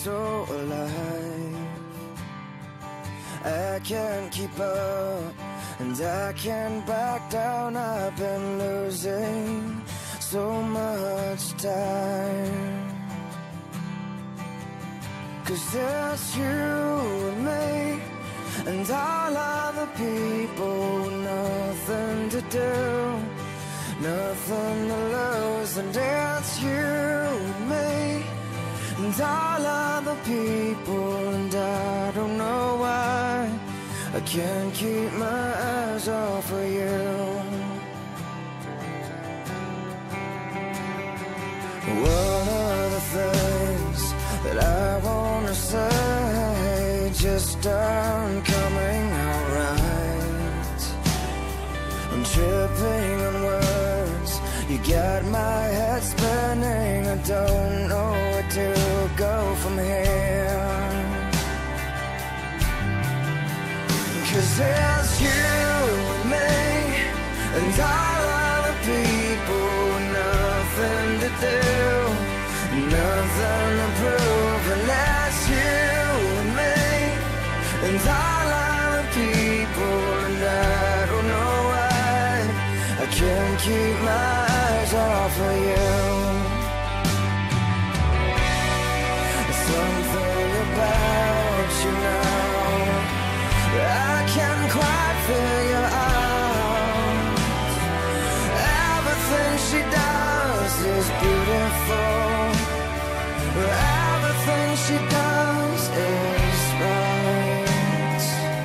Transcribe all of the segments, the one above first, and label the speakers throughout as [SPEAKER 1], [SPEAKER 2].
[SPEAKER 1] so alive. I can't keep up, and I can't back down. I've been losing so much time. 'Cause there's you and me, and all other people with nothing to do, nothing to lose. And it's you and me, and all other people, and I don't know why I can't keep my eyes off of you. One of the things that I wanna say just aren't coming out right. I'm tripping on words, you got my head spinning. I don't know where to go from here. 'Cause there's you and me, and all other people with nothing to do, nothing to prove. And that's you and me, and all other people, and I don't know why I can't keep my eyes off of you. Something about you now I can't quite figure out. Everything she does is beautiful, everything she does is right.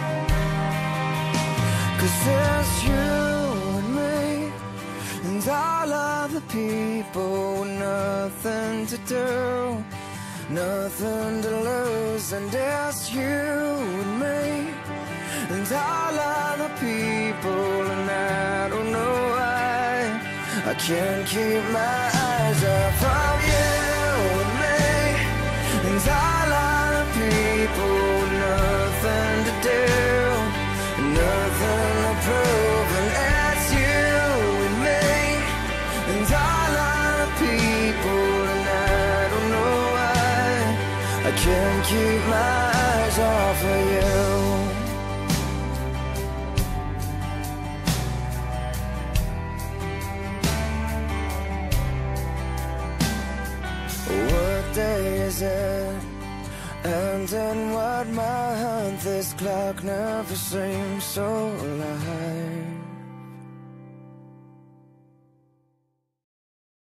[SPEAKER 1] 'Cause there's you and me, and all other people with nothing to do, nothing to lose. And it's you and me, and all other people, and I don't know why I can't keep my eyes off of you and me, and all other people with nothing to do, nothing to prove. And it's you and me, and all other people, and I don't know why I can't keep my eyes off of you. What day is it? And in what month? This clock never seems so alive.